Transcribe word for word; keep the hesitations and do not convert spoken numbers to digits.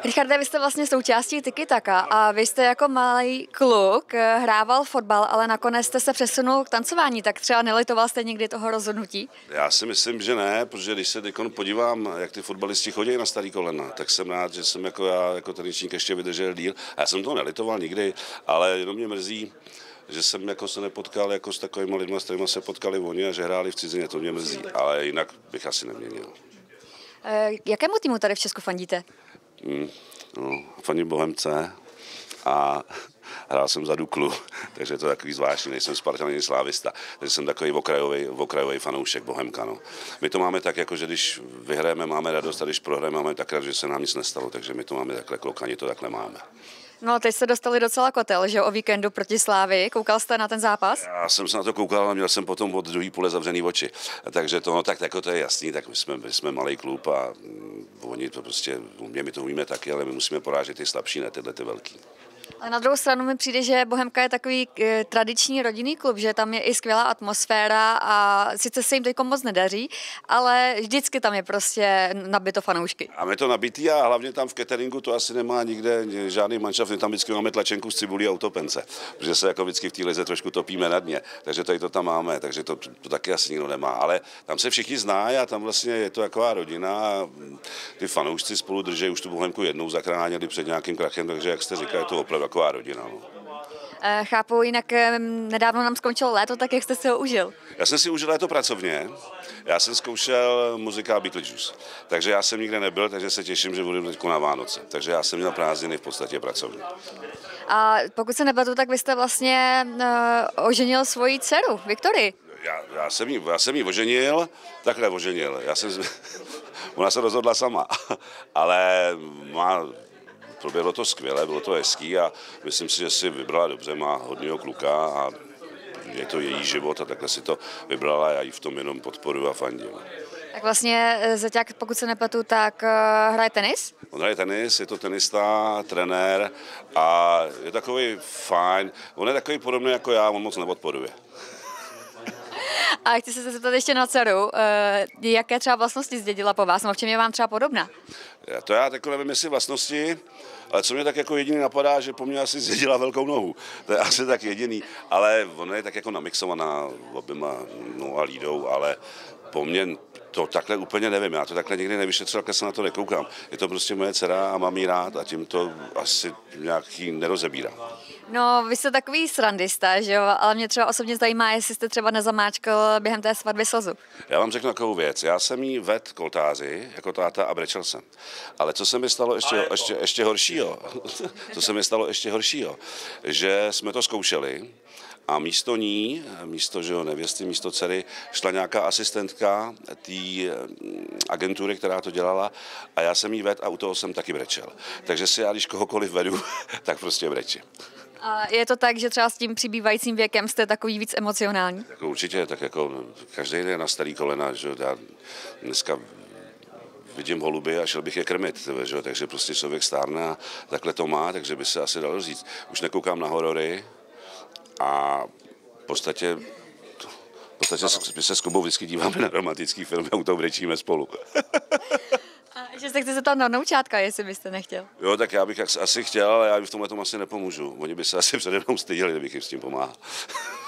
Richarde, vy jste vlastně součástí Tiki Taka a vy jste jako malý kluk hrával fotbal, ale nakonec jste se přesunul k tancování, tak třeba nelitoval jste někdy toho rozhodnutí? Já si myslím, že ne, protože když se teď podívám, jak ty fotbalisti chodí na starý kolena, tak jsem rád, že jsem jako já, jako tanečník ještě vydržel díl. A já jsem to nelitoval nikdy, ale jenom mě mrzí, že jsem jako se nepotkal jako s takovými lidmi, s kterými se potkali oni a že hráli v cizině, to mě mrzí, ale jinak bych asi neměnil. E, jakému týmu tady v Česku fandíte? Hmm, no, fandím Bohemce a hrál jsem za Duklu, takže to je takový zvláštní, nejsem Spartan ani Slávista, takže jsem takový okrajový, okrajový fanoušek Bohemka. No. My to máme tak, jako, že když vyhrajeme, máme radost a když prohrajeme, máme tak rád, že se nám nic nestalo, takže my to máme takhle, klokani to takhle máme. No, teď jste dostali docela kotel, že o víkendu proti Slávii. Koukal jste na ten zápas? Já jsem se na to koukal a měl jsem potom od druhé půle zavřený oči. Takže to, no, tak jako to je jasný, tak my jsme, my jsme malý klub a mm, oni to prostě, mě my to umíme taky, ale my musíme porážet ty slabší, ne tyhle ty velký. Ale na druhou stranu mi přijde, že Bohemka je takový e, tradiční rodinný klub, že tam je i skvělá atmosféra a sice se jim teď moc nedaří, ale vždycky tam je prostě nabito fanoušky. A my to nabitý a hlavně tam v cateringu to asi nemá nikde žádný manšaft, my tam vždycky máme tlačenku z cibulí a utopence, protože se jako vždycky v té lize trošku topíme na dně, takže tady to tam máme, takže to, to taky asi nikdo nemá, ale tam se všichni znají a tam vlastně je to taková rodina a ty fanoušci spolu drží už tu Bohemku jednou zachránili před nějakým krachem, takže jak jste říkali, je to opravdu taková rodina. No. E, chápu, jinak e, nedávno nám skončilo léto, tak jak jste si ho užil? Já jsem si užil léto pracovně, já jsem zkoušel muzikál Beetlejuice, takže já jsem nikde nebyl, takže se těším, že budu teď na Vánoce, takže já jsem měl prázdniny v podstatě pracovně. A pokud se nepletu, tak vy jste vlastně e, oženil svoji dceru, Viktorii. Já, já, jsem jí, já jsem jí oženil, takhle oženil, já jsem, ona se rozhodla sama, ale má... Proběhlo to skvěle, bylo to hezký a myslím si, že si vybrala dobře, má hodného kluka a je to její život a takhle si to vybrala a já ji v tom jenom podporuji a fandím. Tak vlastně Zeťák, pokud se nepletu, tak uh, hraje tenis? On hraje tenis, je to tenista, trenér a je takový fajn. On je takový podobný jako já, on moc neodporuje. A chci se zeptat ještě na dceru, uh, jaké třeba vlastnosti zdědila po vás, nebo v čem je vám třeba podobná? Já to já tak nevím, jestli vlastnosti, ale co mě tak jako jediný napadá, že po mně asi zdědila velkou nohu. To je asi tak jediný, ale ona je tak jako namixovaná oběma no a Lídou, ale po mně to takhle úplně nevím, já to takhle nikdy nevyšetřil, takhle se na to nekoukám. Je to prostě moje dcera a mám jí rád a tím to asi nějaký nerozebírá. No, vy jste takový srandista, že jo, ale mě třeba osobně zajímá, jestli jste třeba nezamáčkal během té svatby slzu. Já vám řeknu takovou věc, já jsem jí vedl k oltáři jako táta a brečel jsem. Ale co se mi stalo ještě, ještě, ještě horšího, co se mi stalo ještě horšího, že jsme to zkoušeli, a místo ní, místo že jo, nevěsty, místo dcery, šla nějaká asistentka té agentury, která to dělala a já jsem jí vedl a u toho jsem taky brečel. Takže si já, když kohokoliv vedu, tak prostě brečím. A je to tak, že třeba s tím přibývajícím věkem jste takový víc emocionální? Tak určitě, tak jako každý je na starý kolena, že já dneska vidím holuby a šel bych je krmit, že? Takže prostě člověk stárne a takhle to má, takže by se asi dalo říct. Už nekoukám na horory, a v podstatě, v podstatě se, se s Kubou vždycky díváme na romantický film a u toho brečíme spolu. A ještě se chci zeptat na vnoučátka, jestli byste nechtěl. Jo, tak já bych asi chtěl, ale já v tomhle tomu asi nepomůžu. Oni by se asi přede mnou styděli, kdybych jim s tím pomáhal.